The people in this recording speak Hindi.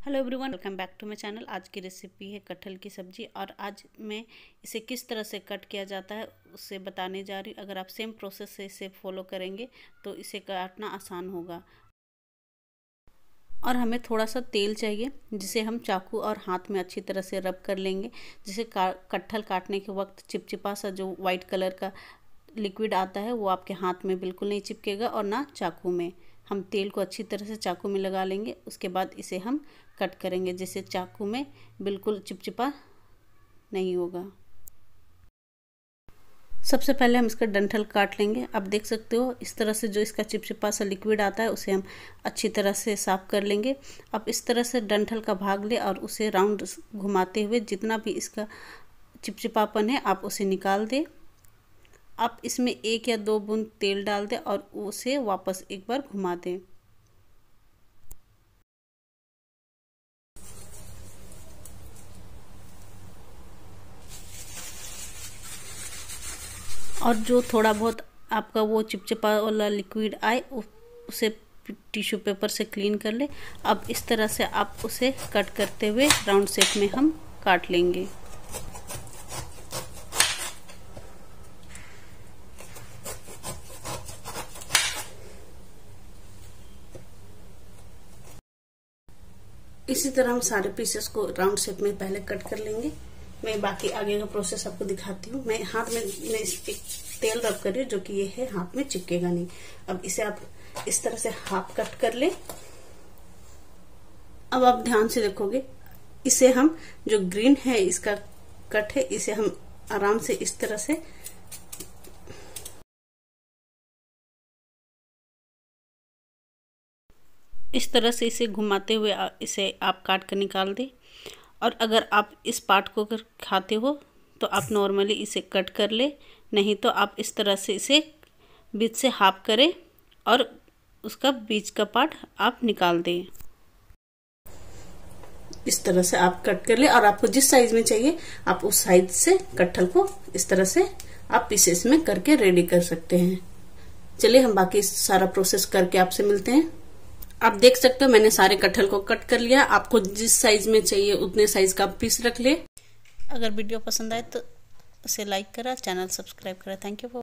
Hello everyone, welcome back to my channel. आज की रेसिपी है कटहल की सब्ज़ी और आज मैं इसे किस तरह से कट किया जाता है उससे बताने जा रही हूँ। अगर आप सेम प्रोसेस से इसे फॉलो करेंगे तो इसे काटना आसान होगा। और हमें थोड़ा सा तेल चाहिए जिसे हम चाकू और हाथ में अच्छी तरह से रब कर लेंगे, जिसे कटहल काटने के वक्त चिपचिपा सा जो वाइट कलर का लिक्विड आता है वो आपके हाथ में बिल्कुल नहीं चिपकेगा और ना चाकू में। हम तेल को अच्छी तरह से चाकू में लगा लेंगे, उसके बाद इसे हम कट करेंगे जिससे चाकू में बिल्कुल चिपचिपा नहीं होगा। सबसे पहले हम इसका डंठल काट लेंगे। आप देख सकते हो इस तरह से जो इसका चिपचिपा सा लिक्विड आता है उसे हम अच्छी तरह से साफ कर लेंगे। अब इस तरह से डंठल का भाग ले और उसे राउंड घुमाते हुए जितना भी इसका चिपचिपापन है आप उसे निकाल दें। आप इसमें 1 या 2 बूंद तेल डाल दें और उसे वापस एक बार घुमा दें। और जो थोड़ा बहुत आपका वो चिपचिपा वाला लिक्विड आए उसे टिश्यू पेपर से क्लीन कर ले। अब इस तरह से आप उसे कट करते हुए राउंड शेप में हम काट लेंगे। इसी तरह हम सारे पीसेस को राउंड शेप में पहले कट कर लेंगे। मैं बाकी आगे का प्रोसेस आपको दिखाती हूँ। मैं हाथ में तेल रब कर रही हूँ जो कि ये है, हाथ में चिपकेगा नहीं। अब इसे आप इस तरह से हाफ कट कर ले। अब आप ध्यान से देखोगे, इसे हम जो ग्रीन है इसका कट है, इसे हम आराम से इस तरह से इसे घुमाते हुए इसे आप काट कर निकाल दें। और अगर आप इस पार्ट को अगर खाते हो तो आप नॉर्मली इसे कट कर ले, नहीं तो आप इस तरह से इसे बीच से हाफ करें और उसका बीच का पार्ट आप निकाल दें। इस तरह से आप कट कर ले और आपको जिस साइज में चाहिए आप उस साइज से कटहल को इस तरह से आप पीसेस में करके रेडी कर सकते हैं। चलिए हम बाकी सारा प्रोसेस करके आपसे मिलते हैं। आप देख सकते हो मैंने सारे कटहल को कट कर लिया। आपको जिस साइज में चाहिए उतने साइज का पीस रख ले। अगर वीडियो पसंद आए तो उसे लाइक करा, चैनल सब्सक्राइब करा। Thank you for